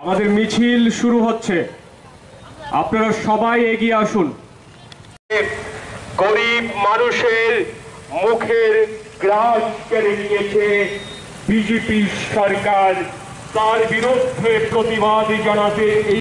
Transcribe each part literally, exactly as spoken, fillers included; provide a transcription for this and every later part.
আমাদের মিছিল শুরু হচ্ছে, আপনারা সবাই এগিয়ে আসুন। গরিব মানুষের মুখের গ্রাস কেড়ে নিয়েছে বিজেপি সরকার, তার বিরুদ্ধে প্রতিবাদ জানাতে এই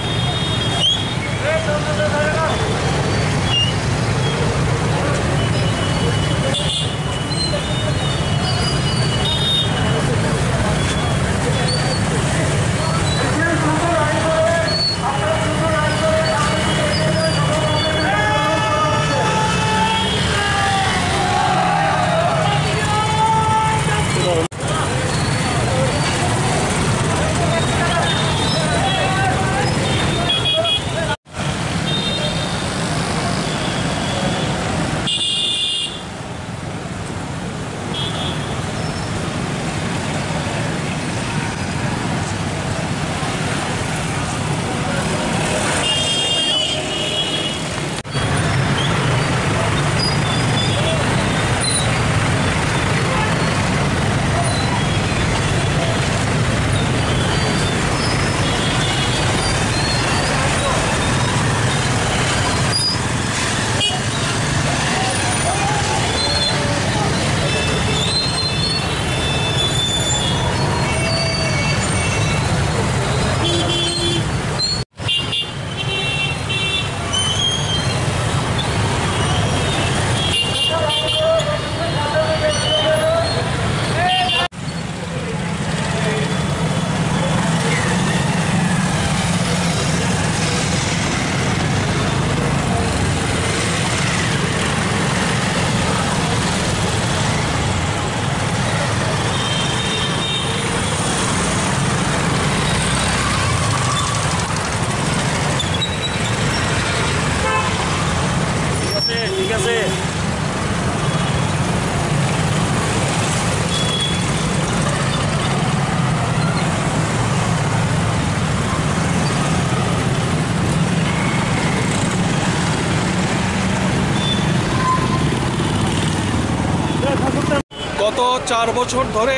গত চার বছর ধরে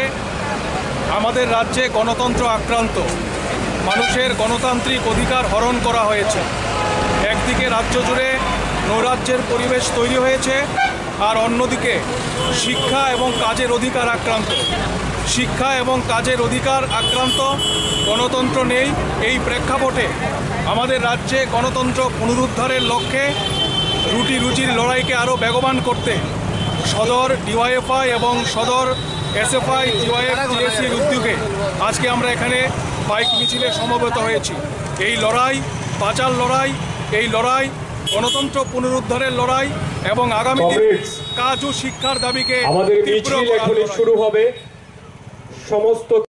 আমাদের রাজ্যে গণতন্ত্র আক্রান্ত, মানুষের গণতান্ত্রিক অধিকার হরণ করা হয়েছে। একদিকে রাজ্য জুড়ে নৈরাজ্যের পরিবেশ তৈরি হয়েছে, আর অন্যদিকে শিক্ষা এবং কাজের অধিকার আক্রান্ত। শিক্ষা এবং কাজের অধিকার আক্রান্ত, গণতন্ত্র নেই। এই প্রেক্ষাপটে আমাদের রাজ্যে গণতন্ত্র পুনরুদ্ধারের লক্ষ্যে রুটি রুজির লড়াইকে আরও বেগবান করতে সদর ডিওয়াইএফআই এবং সদর এসএফআই জিওয়াইএফ জিএসির উদ্যোগে আজকে আমরা এখানে বাইক মিছিলে সমবেত হয়েছি। এই লড়াই পাচার লড়াই, এই লড়াই গণতন্ত্র পুনরুদ্ধারের লড়াই এবং আগামী কাজ ও শিক্ষার দাবিকে আমাদের মিছিল এখনই শুরু হবে। সমস্ত